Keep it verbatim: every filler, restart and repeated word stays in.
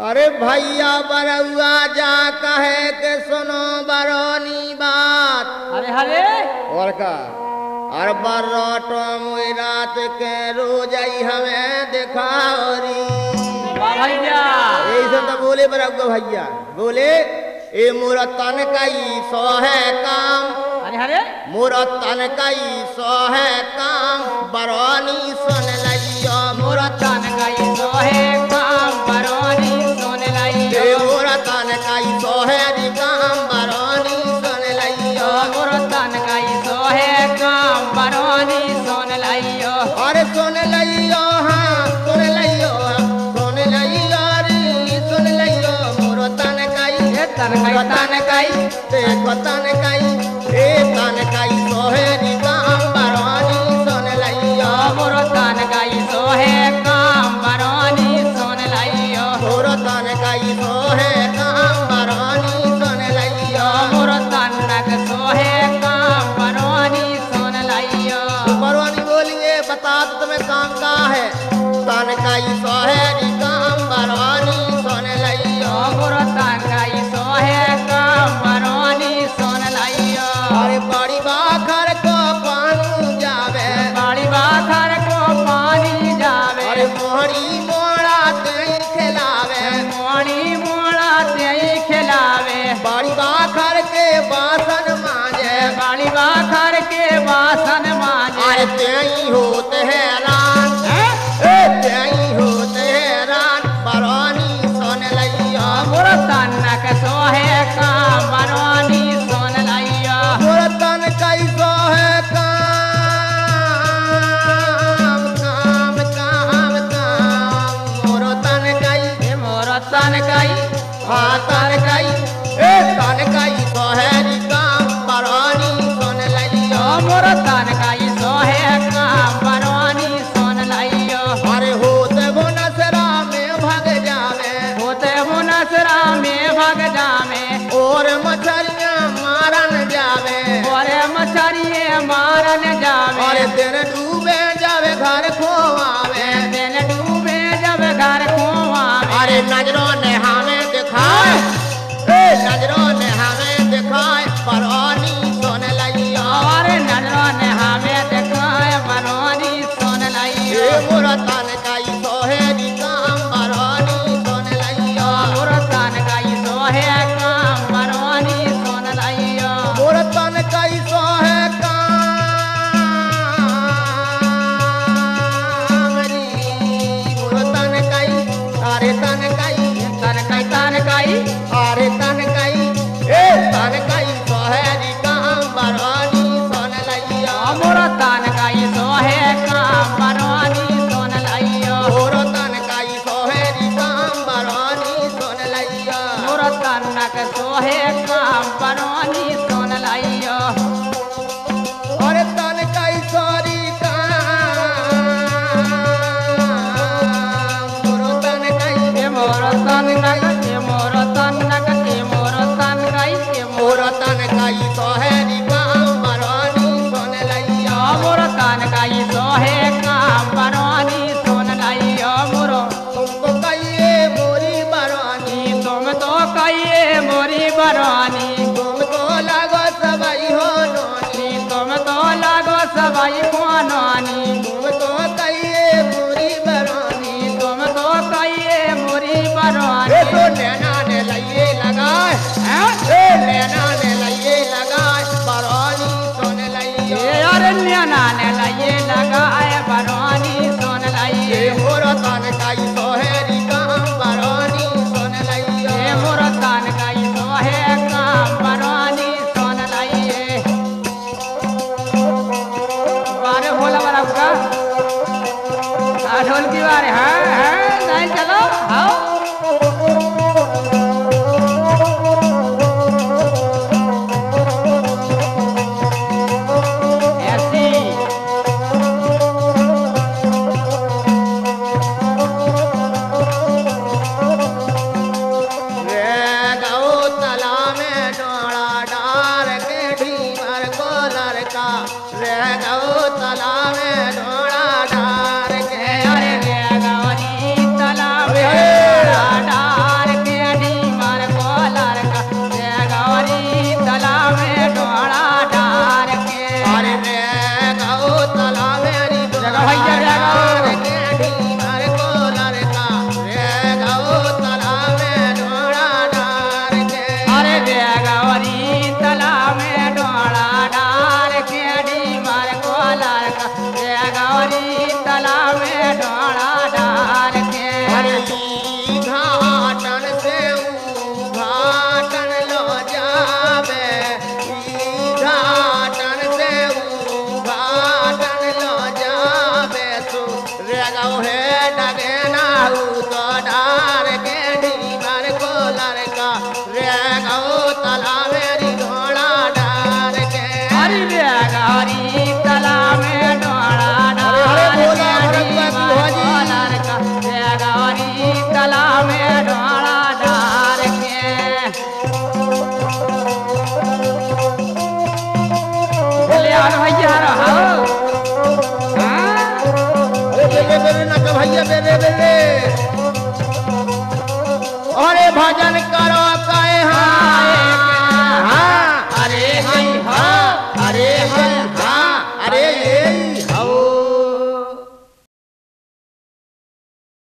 अरे भैया बरुआ जा कहे के सुनो बरौनी बात। अरे हरे और का अरे बर्रोटो मुई रात के रोज आई हमें दिखाओरी। वाह भैया ऐसे तो बोले बरुआ भैया बोले ए मोरा तन कई सो है काम। अरे हरे मोरा तन कई सो है काम बरौनी सुन लियो। मोरा तन कई सो है काम बरौनी सुन लियो। मोरा तन कई सो है काम बरौनी सुन लियो। मोरा तन कई सो है काम बरौनी सुन लियो। अरे सुन लियो हाँ सुन लियो सुन लियो रे सुन लियो। मोरा तन कई तन कई तन कई देखो तन कई ए तन कई सो है काम बरौनी सुन लियो। मोरा तन कई सो है काम बरौनी सुन लियो। मोरा तन कई सो है काम बरौनी सुन लियो। मोरा तन सो है काम बरौनी सुन लियो। बरौनी बोलिए बता तो तुम्हें काम का है। तन कई सो है काम बरौनी सुन लियो। मोरा तन कई सो है काम बरौनी सुन लियो। अरे बड़ी बाखर को पानी जावे बाड़ी बाखर को पानी जावे। अरे मोहरी मोड़ा तेई खिलावे। मोड़ी मोड़ा तेई खिलावे। बड़ी बाखर के बासन मांजे बाड़ी बाखर के बासन मांजे। अरे तेई होते हैरान ए तेई होते हैरान बरौनी सुन लियो। मोरा तन सो है काम बरौनी सुन लियो। मोरा तन कई सो है काम काम काम काम। मोरा तन कई मोरा तन कई हाँ तन कई ए तन कई सो है काम बरौनी सुन लियो। मोरा तन कई सो है काम बरौनी सुन लियो। अरे होते वो नसरा में भग जावे होते वो नसरा में भग जावे। और मछलियां मारन जावे। और मछरिए मारन जावे। अरे दिन डूबे जावे घर खोआवे। दिन डूबे जब घर खोआवे। अरे नजरों ने हमें दिखाए ए नजरों ने हमें दिखाए बरौनी सुन लियो। और नजरों ने हमें दिखाए बरौनी सुन लियो। ए मोरा तन कई सो है काम बरौनी सुन लियो। मोरा तन कई सो है काम बरौनी सुन लियो। मोरा तन कई सो है काम री। मोरा तन कई अरे तन कई तन कई तन कई अरे तन कई ए तन कई सो है काम बरौनी सुन लियो। मोरा तन कई सो है काम बरौनी सुन लियो। मोरा तन कई सो है काम बरौनी सुन लियो। मोरा तन सो है काम बरौनी सुन लियो। अरे तन कई सोरी काम मोरा तन कई मोरा तन कई मोरा तन कई मोरा तन कई मोरा तन कई सो है काम बरौनी सुन लियो। मोरा तन कई सो है काम बरौनी सुन लियो। मोरो तुमको कहिए मोरी बरौनी तुम तो कहिए मोरी बरौनी। तुम तो लगो सबई हो नोनी। तुम तो लागो सबाई कोनोनी। तुम तो कहिए मोरी बरौनी। तुम तो कहिए मोरी ए बरौनी। तो नैना ने लइए लगाए ए नैना ने लइए लगाए बरौनी सुन लियो। ये अरण्य नाने लाइए लगाए बरौनी सुन ए लाइए। मोरा तन कई सो है काम बरौनी सुन लियो। ये मोरा तन कई सो है काम बरौनी सुन लाइए। बारे भोला वाला का ढोल की बारे हाँ हाँ नहीं चलो आओ। ऐसी रे गौ तला में डोड़ा डार के ढीमर को लड़का रे गौ तला में डोड़ा डार के अरे रे गौरी तला में गौ है डगे नाऊ तो डार के ढीमर को लड़का रे गौ तला मेरी ढोला डार के हरी रे गौरी तला में डोला अरे डार बोला के भरत बाबू ढीमर हाजी। को लड़का रे गौरी तला में डोला डार के ले आ भैया रहो हाँ? अरे बेरे बेरे ना भैया बेरे बेरे अरे भजन करो